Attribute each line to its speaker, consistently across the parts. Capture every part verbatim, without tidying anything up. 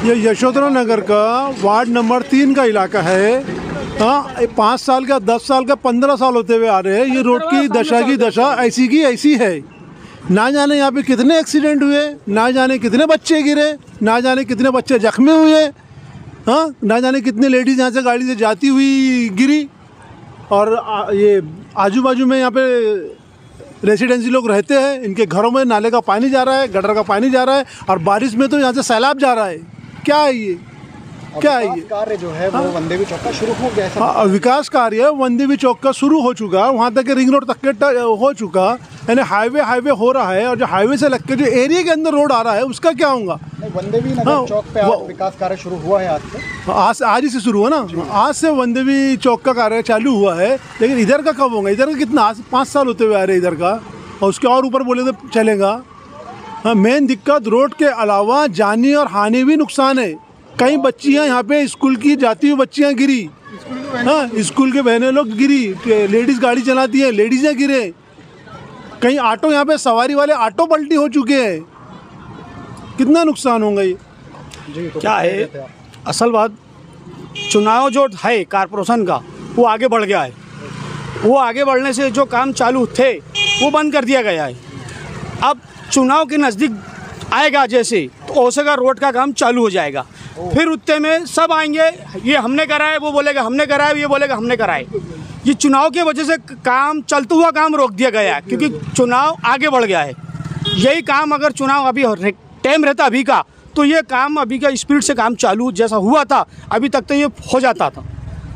Speaker 1: ये यशोधरा नगर का ward number तीन का इलाका है। हाँ, पाँच साल का, दस साल का, पंद्रह साल होते हुए आ रहे हैं। ये रोड की दशा की दशा ऐसी की ऐसी है। ना जाने यहाँ पे कितने एक्सीडेंट हुए, ना जाने कितने बच्चे गिरे, ना जाने कितने बच्चे जख्मी हुए। हाँ, ना जाने कितने लेडीज़ यहाँ से गाड़ी से जाती हुई गिरी। और आ, ये आजू बाजू में यहाँ पे रेसिडेंसी लोग रहते हैं, इनके घरों में नाले का पानी जा रहा है, गटर का पानी जा रहा है, और बारिश में तो यहाँ से सैलाब जा रहा है। क्या है ये, क्या है ये
Speaker 2: कार्य जो है वो वंदेवी चौक का शुरू हो गया है।
Speaker 1: हाँ, विकास कार्य वंदेवी चौक का शुरू हो चुका, वहाँ तक रिंग रोड तक के हो चुका, यानी हाईवे हाईवे हो रहा है। और जो हाईवे से लग के जो एरिया के अंदर रोड आ रहा है उसका क्या होगा?
Speaker 2: वंदेवी नगर हाँ, चौक पे आज विकास कार्य शुरू हुआ है। आज से
Speaker 1: आज आज ही से शुरू हुआ ना, आज से वंदेवी चौक का कार्य चालू हुआ है। लेकिन इधर का कब होगा? इधर का कितना, आज पाँच साल होते हुए आ रहे इधर का, और उसके और ऊपर बोले तो चलेगा। हाँ, मेन दिक्कत रोड के अलावा जानी और हानि भी नुकसान है। कई बच्चियां यहाँ पे स्कूल की जाती हुई बच्चियां गिरी। हाँ, स्कूल के बहनें लोग गिरी, लेडीज़ गाड़ी चलाती हैं, लेडीज़ें गिरे। कहीं ऑटो, यहाँ पे सवारी वाले ऑटो पलटी हो चुके हैं। कितना नुकसान होगा ये?
Speaker 2: जी, तो
Speaker 3: क्या है असल बात, चुनाव जो है कारपोरेशन का वो आगे बढ़ गया है। वो आगे बढ़ने से जो काम चालू थे वो बंद कर दिया गया है। अब चुनाव के नज़दीक आएगा जैसे, तो ओसे का रोड का काम चालू हो जाएगा। फिर उतने में सब आएंगे, ये हमने कराया, वो बोलेगा हमने कराया, ये बोलेगा हमने कराए। ये चुनाव की वजह से काम, चलता हुआ काम रोक दिया गया है, क्योंकि चुनाव आगे बढ़ गया है। यही काम अगर चुनाव अभी टाइम रहता अभी का, तो ये काम अभी का स्पीड से काम चालू जैसा हुआ था अभी तक तो ये हो जाता था।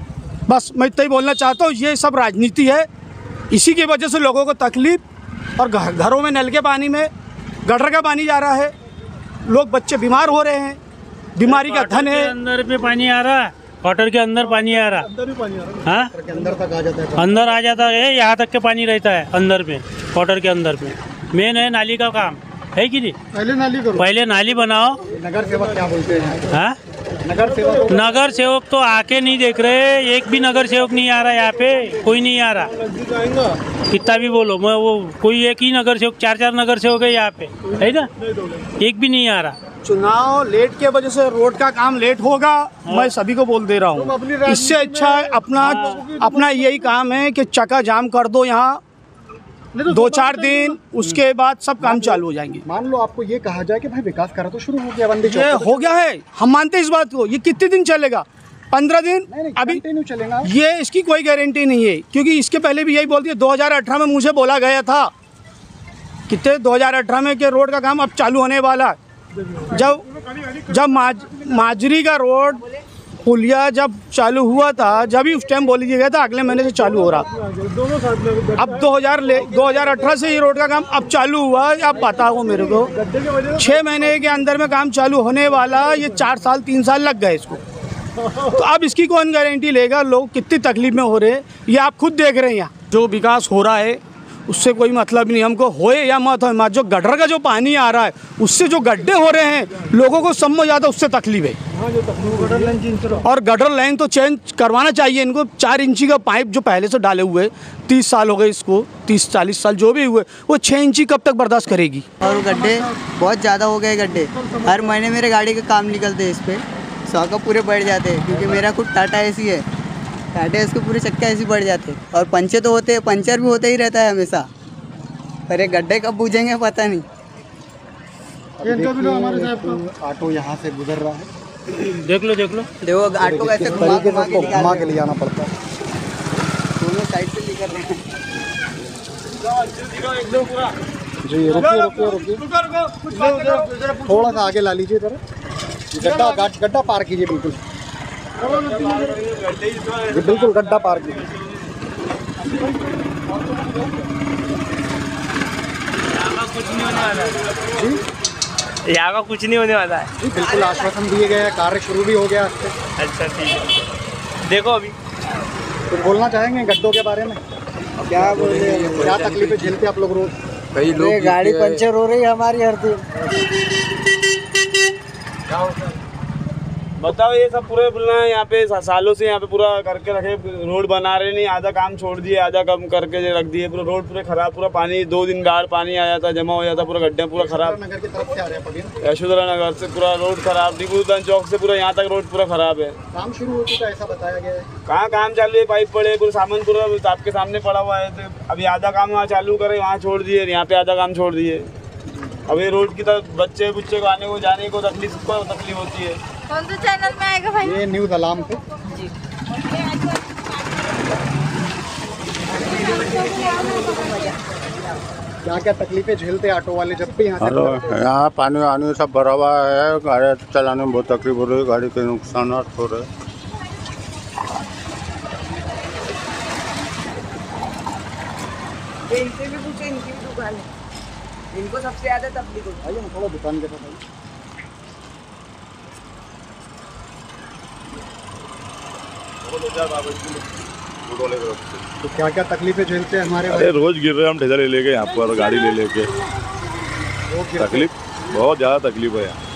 Speaker 3: बस मैं इतना ही बोलना चाहता हूँ, ये सब राजनीति है। इसी की वजह से लोगों को तकलीफ, और घरों में नल के पानी में गटर का पानी जा रहा है, लोग बच्चे बीमार हो रहे हैं, बीमारी का धन है।
Speaker 4: अंदर पे पानी आ रहा है, क्वार्टर के अंदर पानी आ रहा
Speaker 1: अंदर भी पानी आ रहा है।
Speaker 4: हाँ,
Speaker 2: अंदर तक आ जाता है,
Speaker 4: अंदर आ जाता है, यहाँ तक के पानी रहता है अंदर पे, क्वार्टर के अंदर पे। मेन है नाली का काम है कि नहीं?
Speaker 2: पहले नाली करो,
Speaker 4: पहले नाली बनाओ।
Speaker 2: नगर सेवक क्या बोलते हैं?
Speaker 4: हाँ,
Speaker 2: नगर सेवक
Speaker 4: नगर सेवक तो आके नहीं देख रहे, एक भी नगर सेवक नहीं आ रहा यहाँ पे, कोई नहीं आ रहा। कितना भी बोलो, मैं वो कोई एक ही नगर सेवक, चार चार नगर सेवक है यहाँ पे, है ना, एक भी नहीं आ रहा।
Speaker 3: चुनाव लेट के वजह से रोड का काम लेट होगा, मैं सभी को बोल दे रहा हूँ। इससे अच्छा है अपना अपना यही काम है कि चक्का जाम कर दो यहाँ दो चार दिन, उसके बाद सब काम चालू हो जाएंगे।
Speaker 2: मान लो आपको ये कहा जाए कि भाई विकास कार्य तो शुरू हो गया, वंदेवी
Speaker 3: ये
Speaker 2: चौक
Speaker 3: हो गया है, हम मानते हैं इस बात को। ये कितने दिन चलेगा? पंद्रह दिन?
Speaker 2: नहीं, नहीं,
Speaker 3: अभी
Speaker 2: कंटिन्यू चलेगा
Speaker 3: ये, इसकी कोई गारंटी नहीं है, क्योंकि इसके पहले भी यही बोल दिया। दो हज़ार अठारह में मुझे बोला गया था कितने दो हज़ार अठारह में के रोड का काम अब चालू होने वाला। जब जब माज, माजरी का रोड पुलिया जब चालू हुआ था, जब ही उस टाइम बोल दिया गया था अगले महीने से चालू हो रहा। अब दो हज़ार दो हज़ार अठारह से ये रोड का काम अब चालू हुआ। अब बताओ मेरे को, छः महीने के अंदर में काम चालू होने वाला, ये चार साल तीन साल लग गए इसको। तो अब इसकी कौन गारंटी लेगा? लोग कितनी तकलीफ में हो रहे हैं ये आप खुद देख रहे हैं। यहाँ जो विकास हो रहा है उससे कोई मतलब नहीं, हमको होए या मत हो। जो गटर का जो पानी आ रहा है उससे जो गड्ढे हो रहे हैं, लोगों को सब में ज़्यादा उससे तकलीफ है। और गटर लाइन तो चेंज करवाना चाहिए इनको। चार इंची का पाइप जो पहले से डाले हुए, तीस साल हो गए इसको, तीस चालीस साल जो भी हुए, वो छः इंची कब तक बर्दाश्त करेगी?
Speaker 5: और गड्ढे बहुत ज़्यादा हो गए गड्ढे। हर महीने मेरे गाड़ी के काम निकलते हैं इस पर, सौ का पूरे बढ़ जाते हैं, क्योंकि मेरा खुद टाटा एसी है। टाटा एसी के पूरे चक्के ऐसे बढ़ जाते हैं। और पंचर तो होते हैं, पंचर भी होते ही रहता है हमेशा। पर ये गड्ढे कब बूझेंगे पता नहीं।
Speaker 2: ऑटो यहाँ से गुजर रहा है,
Speaker 4: देख लो देख लो
Speaker 5: देखो ऑटो को ऐसे घुमा घुमा के
Speaker 2: घुमा के ले आना पड़ता है।
Speaker 5: दोनों साइड से निकल रहे हैं।
Speaker 2: जी रुकिए रुकिए रुकिए, थोड़ा सा आगे ला लीजिए जरा, गड्ढा गड्ढा पार कीजिए, बिल्कुल बिल्कुल गड्ढा पार कीजिए।
Speaker 4: कुछ नहीं होने वाला है, यहाँ का कुछ नहीं होने वाला है।
Speaker 2: जी बिल्कुल आश्वासन दिए गए हैं, कार्य शुरू भी हो गया।
Speaker 4: अच्छा ठीक है, देखो अभी
Speaker 2: कुछ बोलना चाहेंगे गड्ढों के बारे में? क्या बोले, क्या तकलीफें झेलते आप लोग रोज?
Speaker 5: कई लोग गाड़ी पंचर हो रही है हमारी हर दिन।
Speaker 6: बताओ ये सब पूरे बोलना है यहाँ पे सालों से यहाँ पे पूरा करके रखे, रोड बना रहे नहीं, आधा काम छोड़ दिए, आधा काम करके रख दिए, पूरा रोड पूरे खराब, पूरा पानी दो दिन बाढ़ पानी आ जाता, जमा हो जाता, पूरा गड्ढे पूरा खराब।
Speaker 2: नगर की तरफ से आ रहे हैं,
Speaker 6: यशोधरा नगर से पूरा रोड खराब, टीपूदान चौक से पूरा यहाँ तक रोड पूरा खराब है।
Speaker 2: काम शुरू हो चुका है ऐसा बताया गया है।
Speaker 6: कहाँ काम चालू है, पाइप पड़े, पूरा सामान पूरा आपके सामने पड़ा हुआ है। तो अभी आधा काम वहाँ चालू करे, वहाँ छोड़ दिए, यहाँ पे आधा काम छोड़ दिए। अब ये रोड की तरफ बच्चे बुच्चे को आने को जाने को तकलीफ को तकलीफ होती है।
Speaker 7: कौन सा चैनल में आएगा भाई?
Speaker 2: ये न्यूज़ अलार्म पे। क्या क्या तकलीफें झेलते ऑटो वाले जब भी यहाँ से
Speaker 8: हेलो,
Speaker 2: गुजरते हैं?
Speaker 8: यहाँ पानी वानी सब भरा हुआ है, गाड़ी चलाने में बहुत तकलीफ हो रही है, गाड़ी के नुकसान हो रहे हैं।
Speaker 5: इनसे भी पूछो, इनकी भी दुकान है, इनको सबसे ज़्यादा तकलीफ होती है।
Speaker 2: आइए ना थोड़ा दुकान के पास आइए। तो क्या क्या तकलीफें झेलते हैं हमारे
Speaker 9: अरे रोज गिर रहे हैं हम ठेला ले लेके यहाँ पर गाड़ी ले लेके,
Speaker 2: भाई?
Speaker 9: तकलीफ बहुत ज़्यादा तकलीफ है यहाँ।